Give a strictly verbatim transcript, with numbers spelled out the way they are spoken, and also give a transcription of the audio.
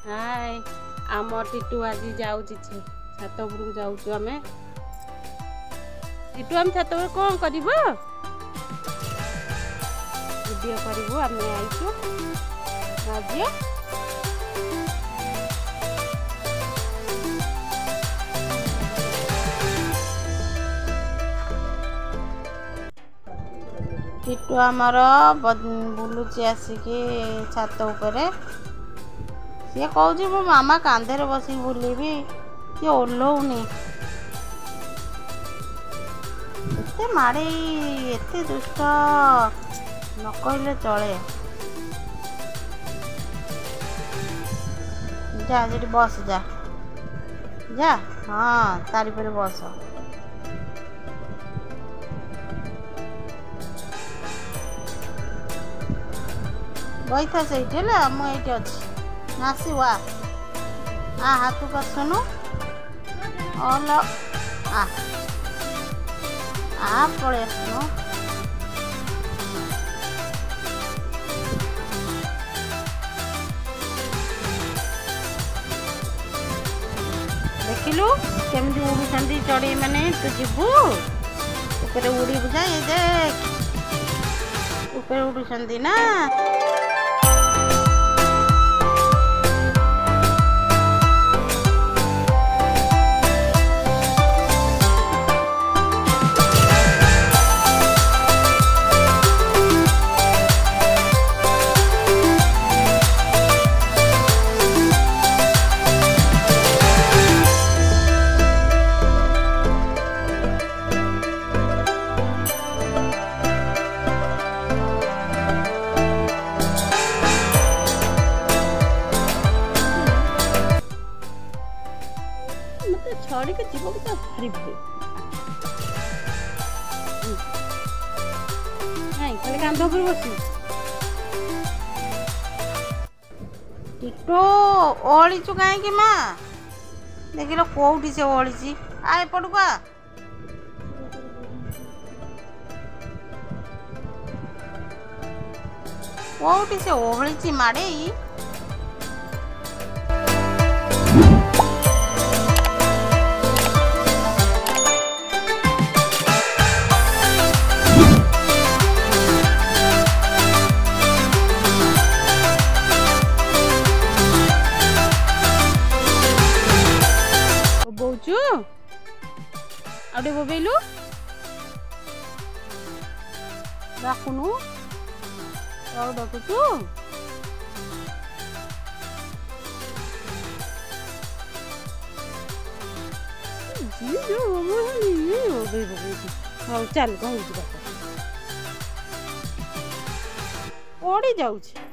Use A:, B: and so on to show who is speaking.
A: हाय आम टिटू आज जाऊँ छात उपरକୁ जाऊँ आम टिटू आम छात उपर कौन कर वीडियो करूँ आम आईचु राज्य टिटू आमर बुलूची आसिकी छात उपरे सी कौची मो मामा कांधे बस बुलबी सी ओह्लौनी एते माड़े एते दुष्ट न कहले चले जा जी बस जा जा हाँ तारी पर बस बही था से मुझे अच्छी नासीवा आ हाथ को सुनु और आ आ पड़े सुनो देखिलु केमती उड़ुंट चढ़ई मैंने तू जीवु ऊपर उड़ी बुझा ये देख ऊपर उड़ुंट ना छड़ी के जीव तो भारी भय नहीं खाली कांध पर बस टिटो ओळीचु काहे कि मां देखिलो कोउठी से ओळीची आ एपटू आ कोउठी से ओळीची माडे बोचु आउटे बोबेलु डाकुनु आउ डाकुचु जी जो बोबे बोबे बोबे हाउ चल कहू बापा ओडी जाउछ।